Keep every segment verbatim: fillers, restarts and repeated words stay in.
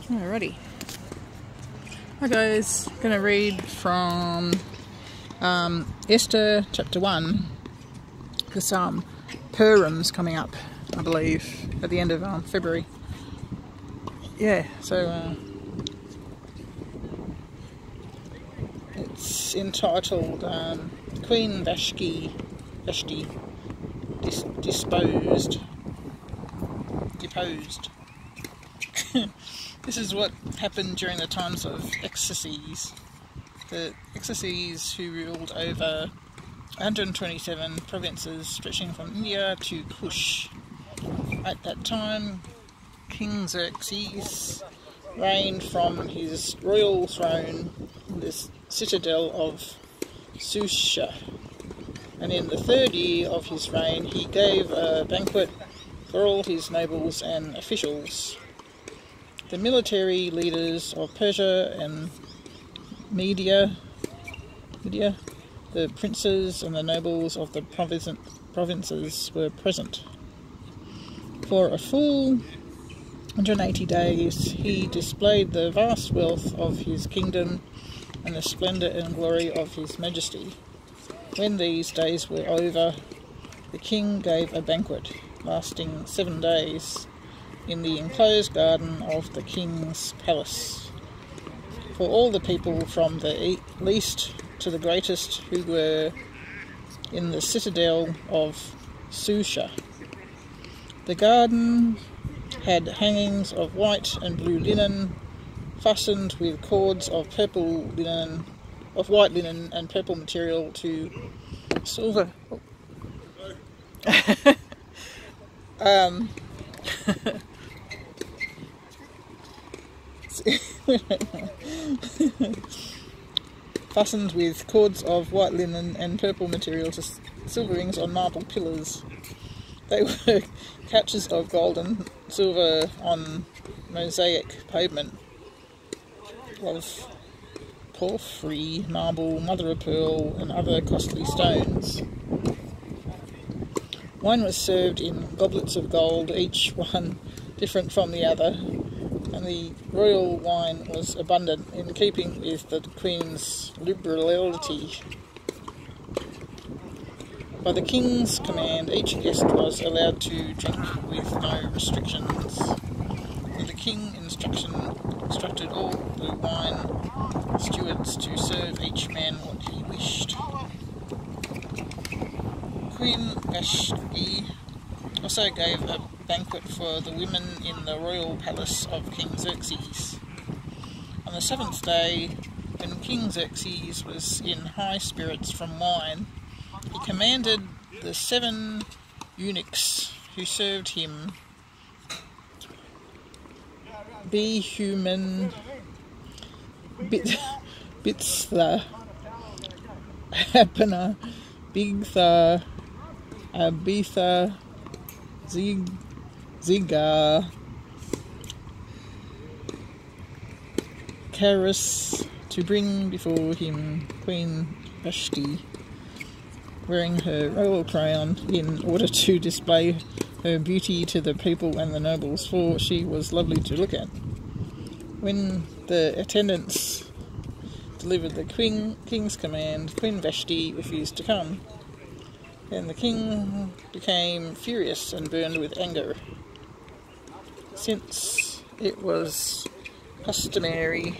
Alrighty. Hi guys, I'm going to read from um, Esther chapter one, because um, Purim's coming up, I believe, at the end of um, February. Yeah, so uh, it's entitled um, Queen Vashti, Vashti dis Disposed, Deposed. This is what happened during the times of Xerxes. The Xerxes, who ruled over one hundred twenty-seven provinces stretching from India to Cush. At that time, King Xerxes reigned from his royal throne in the citadel of Susa. And in the third year of his reign, he gave a banquet for all his nobles and officials. The military leaders of Persia and Media, Media, the princes and the nobles of the province, provinces were present. For a full one hundred eighty days he displayed the vast wealth of his kingdom and the splendor and glory of his majesty. When these days were over, the king gave a banquet lasting seven days in the enclosed garden of the king's palace, for all the people from the least to the greatest who were in the citadel of Susa. The garden had hangings of white and blue linen, fastened with cords of purple linen, of white linen and purple material to silver. um. Fastened with cords of white linen and purple material to silver rings on marble pillars. They were couches of gold and silver on mosaic pavement of porphyry, marble, mother of pearl and other costly stones. Wine was served in goblets of gold, each one different from the other, and the royal wine was abundant, in keeping with the Queen's liberality. By the King's command, each guest was allowed to drink with no restrictions, and the King instruction, instructed all the wine stewards to serve each man what he wished. Queen Vashti also gave a banquet for the women in the royal palace of King Xerxes. On the seventh day, when King Xerxes was in high spirits from wine, he commanded the seven eunuchs who served him, be human, bit, Bitstha, Abana, Bigtha, Abitha, Zig, Ziga, Karis, to bring before him Queen Vashti, wearing her royal crown, in order to display her beauty to the people and the nobles, for she was lovely to look at. When the attendants delivered the queen, king's command, Queen Vashti refused to come. Then the king became furious and burned with anger, since it was customary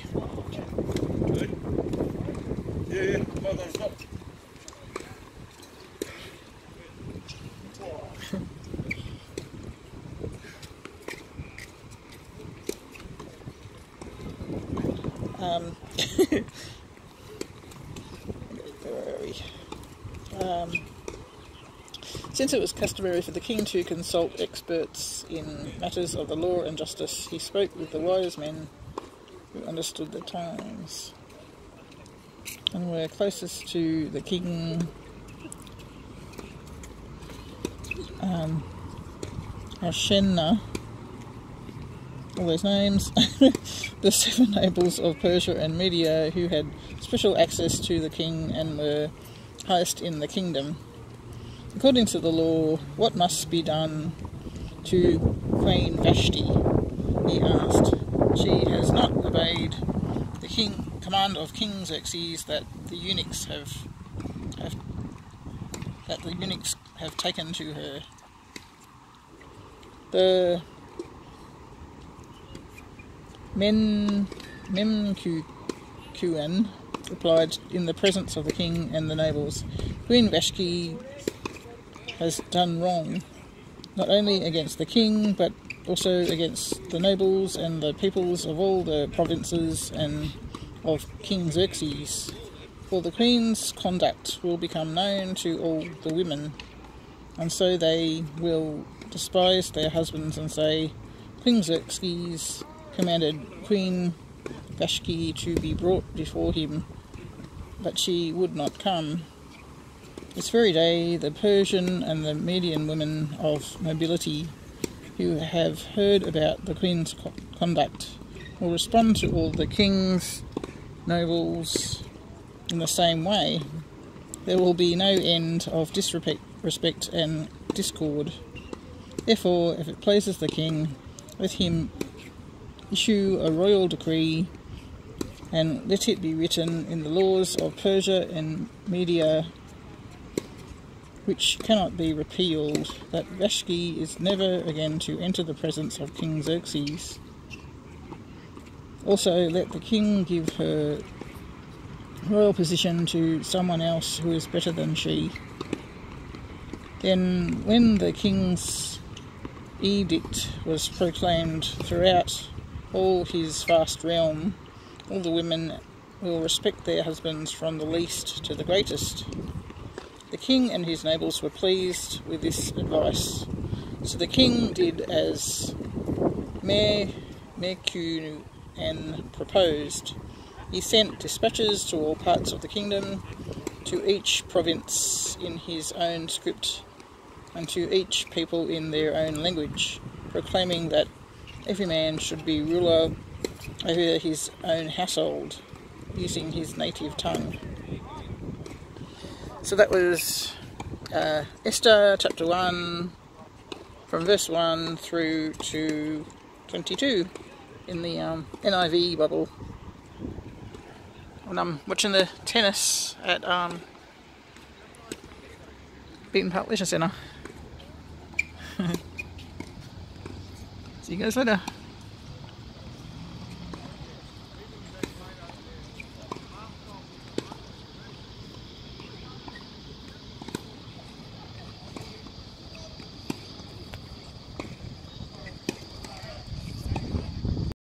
yeah, um, where are we? Um, Since it was customary for the king to consult experts in matters of the law and justice, he spoke with the wise men who understood the times and were closest to the king. Um, Hashenna, all those names, the seven nobles of Persia and Media who had special access to the king and were highest in the kingdom. According to the law, what must be done to Queen Vashti? He asked. She has king command of King Xerxes that the eunuchs have, have that the eunuchs have taken to her. The men Memkuan replied in the presence of the king and the nobles, Queen Vashti has done wrong, not only against the king, but also against the nobles and the peoples of all the provinces and of King Xerxes. For the queen's conduct will become known to all the women, and so they will despise their husbands and say, King Xerxes commanded Queen Vashti to be brought before him, but she would not come. This very day the Persian and the Median women of nobility who have heard about the Queen's conduct will respond to all the king's nobles in the same way. There will be no end of disrespect respect and discord. Therefore, if it pleases the king, let him issue a royal decree, and let it be written in the laws of Persia and Media, which cannot be repealed, that Vashti is never again to enter the presence of King Xerxes. Also, let the king give her royal position to someone else who is better than she. Then, when the king's edict was proclaimed throughout all his vast realm, all the women will respect their husbands from the least to the greatest. The king and his nobles were pleased with this advice, so the king did as Memkuan proposed. He sent dispatches to all parts of the kingdom, to each province in his own script, and to each people in their own language, proclaiming that every man should be ruler over his own household, using his native tongue. So that was uh, Esther chapter one, from verse one through to twenty-two in the um, N I V Bible. When I'm watching the tennis at um, Beaton Park Leisure Centre. See you guys later.